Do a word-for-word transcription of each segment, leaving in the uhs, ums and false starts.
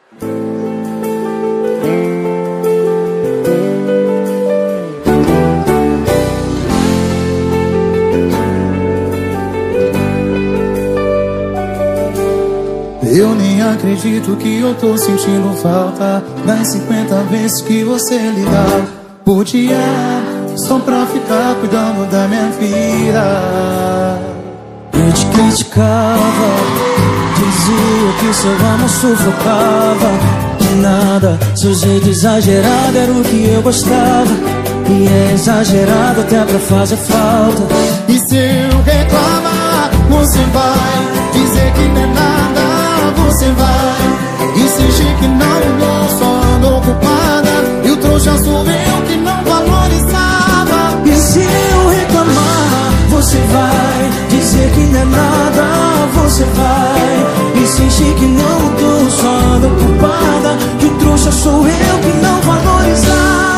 Eu nem acredito que eu tô sentindo falta das cinquenta vezes que você ligava por dia, só pra ficar cuidando da minha vida. Eu te criticava, dizia que seu amor sufocava. De nada, seu jeito exagerado era o que eu gostava. E é exagerado até pra fazer falta. E se eu reclamar, você vai dizer que não é nada. Você vai insistir que não mudou, só ando ocupada. E o trouxa sou eu que não valorizava. E se eu reclamar, você vai dizer que não é nada. Você vai insistir que não mudou, só ando ocupada. E o trouxa sou eu que não valorizava.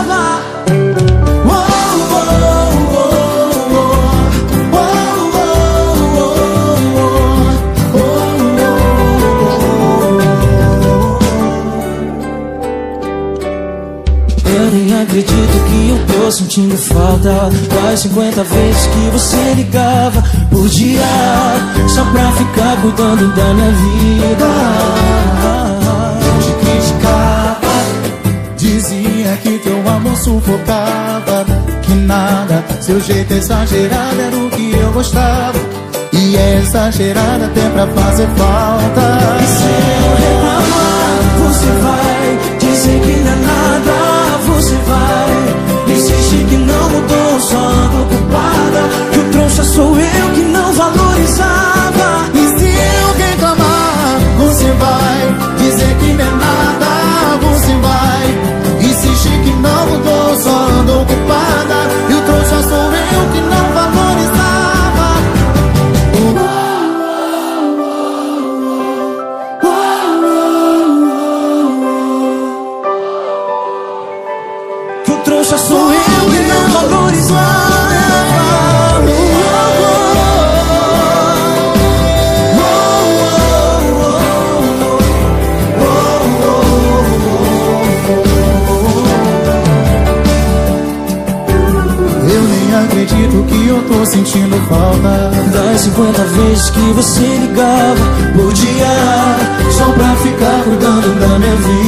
Acredito que eu tô sentindo falta das cinquenta vezes que você ligava por dia, só pra ficar cuidando da minha vida. Eu te criticava, dizia que teu amor sufocava. Que nada, seu jeito exagerado era o que eu gostava. E é exagerado até pra fazer falta. E se eu reclamar, você vai dizer que não é nada. Você vai insistir que não mudou, só ando ocupada. Que o trouxa sou eu que não valorizava. E se eu reclamar, você vai dizer que não é nada. Você vai insistir que não mudou, só ando ocupada. E o trouxa sou eu que não valorizava. Trouxa sou eu que não valorizava. Eu nem acredito que eu tô sentindo falta das cinquenta vezes que você ligava por dia, só pra ficar cuidando da minha vida.